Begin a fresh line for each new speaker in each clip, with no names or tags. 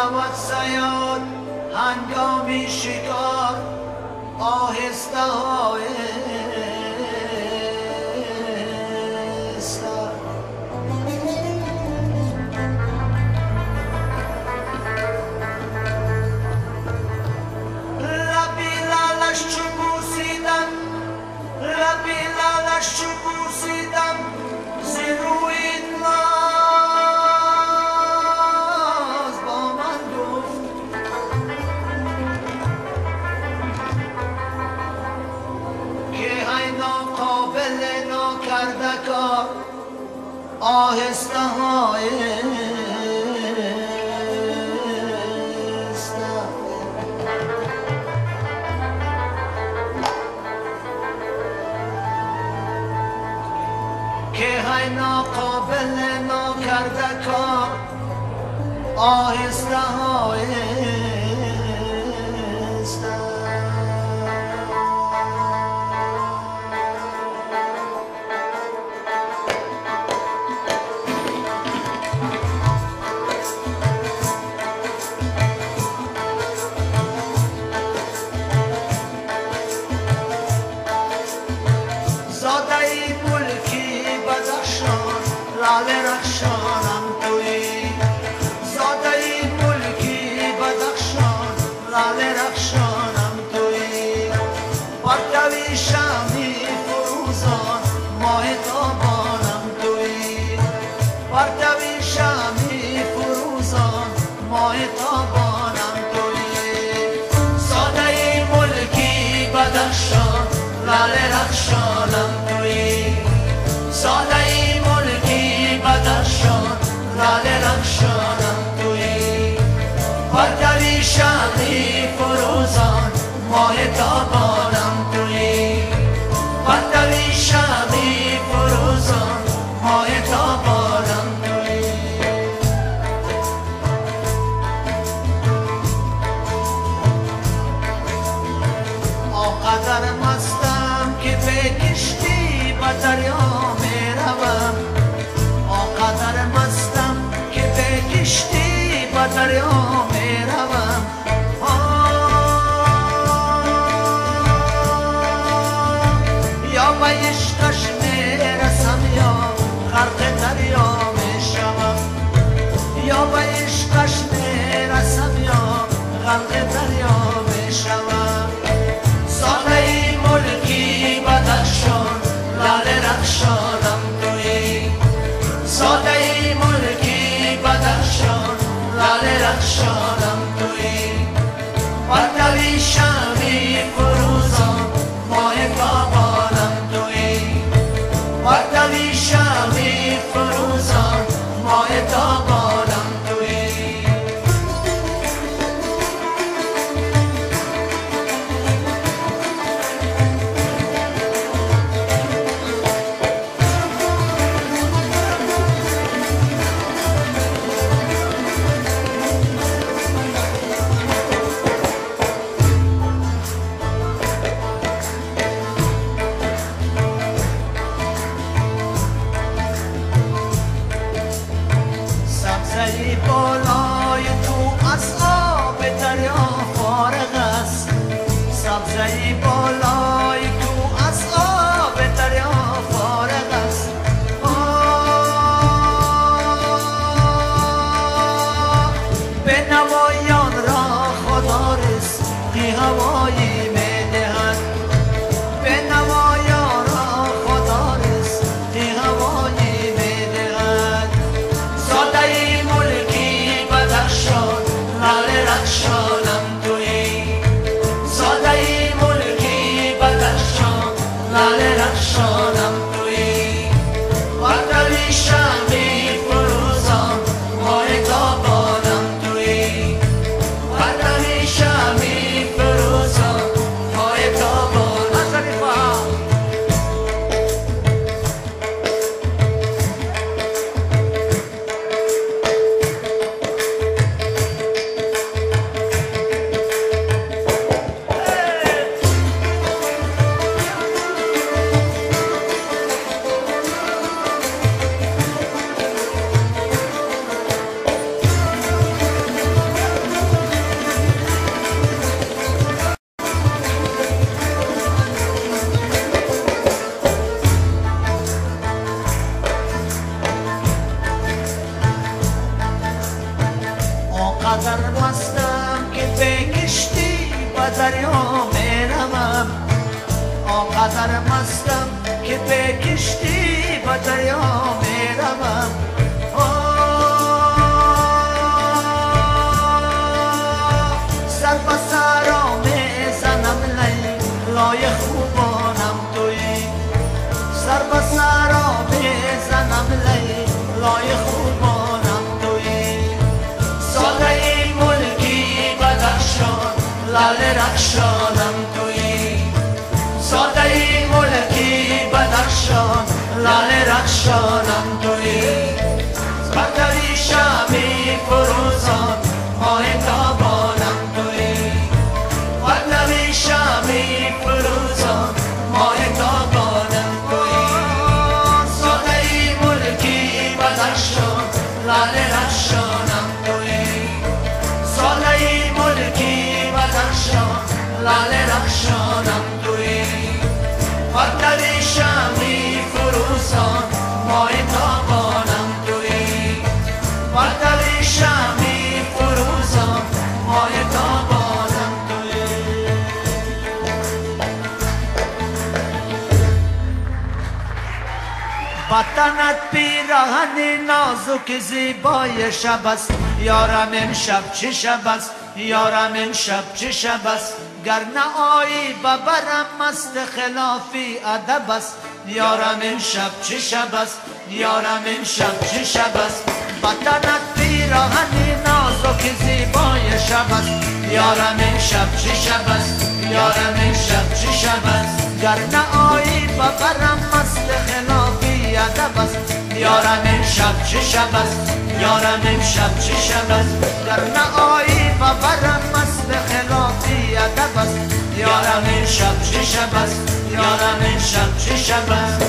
رود صیاد هنگامی شکار آهسته آهسته لبی لالش چو بوسیدم لبی لالش چو بوسیدم ز روی ناز با من گفت که ای ناقابل ناکرده کار آهسته آهسته که های ناقابل ناکرده کار آهسته آهسته زاده ای ملکی بدخشان لاله رخشانم تویی زاده ای ملکی بدخشان لاله رخشانم تویی پرتوی شمی فروزان ماه تابانم تویی پرتوی شمی فروزان ماه تابانم تویی زاده ای ملکی بدخشان لاله رخشانم تویی زاده ای ملکی بدخشان لاله رخشانم تویی پرتوی شمی فروزان ماه تابانم تویی پرتوی شمی فروزان ماه تابانم تویی آقدر مستم که به کشتی به دریا می روم آقدر مستم که به کشتی به دریا می روم یا به عشقش می رسم یا غرق دریا می شوم یا به عشقش می رسم یا غرق دریا می شوم زاده ای ملکی بدخشان لاله رخشانم تویی زاده ای ملکی بدخشان لاله رخشانم تویی پرتوی شمی فروزان ماه تابانم تویی پرتوی شمی فروزان ماه تابانم تویی سبزه بالای تو از آب دریا فارغ است سبزه بالای تو از آب دریا فارغ است به نوایان را خدا رزقی هوایی می دهد به نوایان را خدا رزقی هوایی می دهد زاده ای ملکی دریا میروم آنقدر مستم که به کشتی به دریا میروم سر به سرا میزنم لیلای خوبانم تویی سر به سرا میزنم لیلای خوبانم تویی ساده ملکی بدخشان لعل رخشانم تویی ساده ملکی بدخشان لعل رخشانم تویی بدری شمی فروزان ماه تابانم تویی بدری شمی فروزان ماه تابانم تویی ساده ملکی بدخشان لعل رخشانم تویی ساده ملکی بدخشان لعل رخشانم تویی بدری شمی فروزان ماه تابانم تویی بدری شمی فروزان ماه تابانم تویی وطنت پیراهن نازک زیبای شب است یارم امشب چه شب است یارم امشب چه شب است گر نه آیی ببرم مست خلافی ادب است یارم امشب چه شب است یارم امشب چه شب است وطنت پیراهن نازک زیبای شب است یارم امشب چه شب است یارم امشب چه شب است گر نه آیی ببرم مست خلافی ادب است یارم امشب چه شب است یارم امشب چه شب است گر نه آیی ببرم مست خلافی ادب است یارم امشب چه شب است یارم امشب چه شب است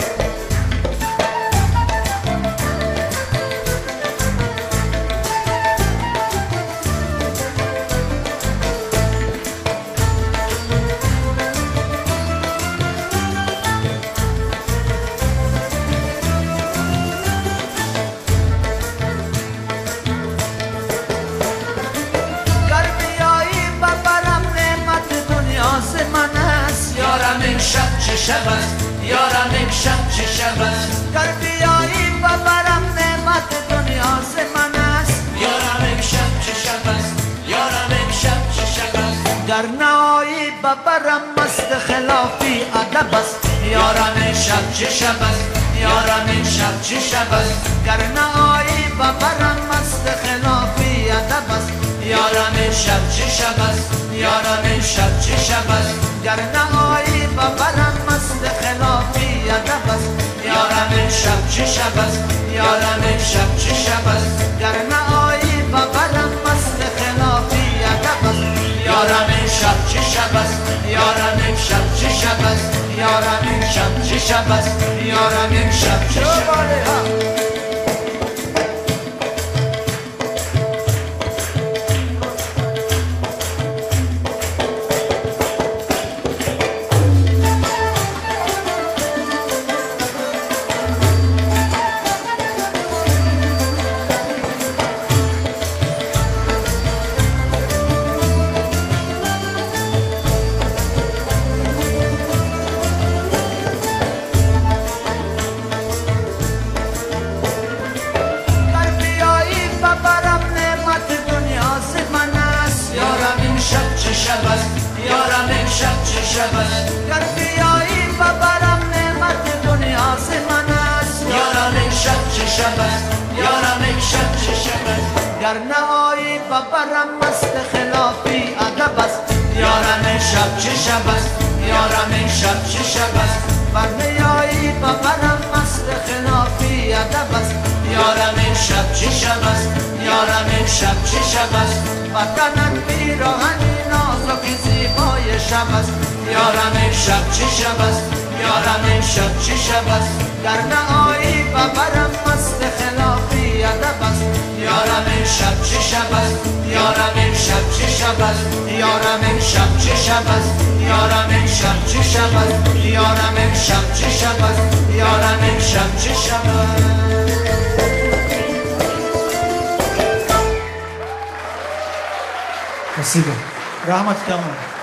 امشب چه شب است یارم امشب چه شب است گر بیایی ببرم نعمت دنیا ز من است یارم امشب چه شب است یارم امشب چه شب است گر نهایی ببرم مست خلافی ادب است یارم امشب چه شب است یارم امشب چه شب است گر نهایی ببرم مست خلافی ادب است یارم امشب چه شب است یارم امشب چه شب است گر نهایی ببرم مست خلافی ادب است یارم امشب چه شب است یارم امشب چه شب است گر نهایی ببرم مست خلافی ادب است یارم امشب چه شب است یارم امشب چه شب است یارم امشب چه شب است یارم امشب چه شب است یارم امشب چه شب است گر بیایی ببرم نعمت دنیا ز من است یارم امشب چه شب است یارم امشب چه شب است گر نهایی ببرم مست خلافی ادب است یارم امشب چه شب است یارم امشب چه شب است ور نیایی ببرم مست خلافی ادب است یارم امشب چه شب است یارم امشب چه شب است وطنت پیراهن نازک زیبای شب است یارم امشب چه شب است یارم امشب چه شب است گر نهایی ببرم مست خلافی ادب است یارم امشب چه شب است یارم امشب چه شب است یارم امشب چه شب است یارم امشب چه شب است یارم امشب چه شب است یارم امشب چه شب است
Спасибо. Rahmat Tamam.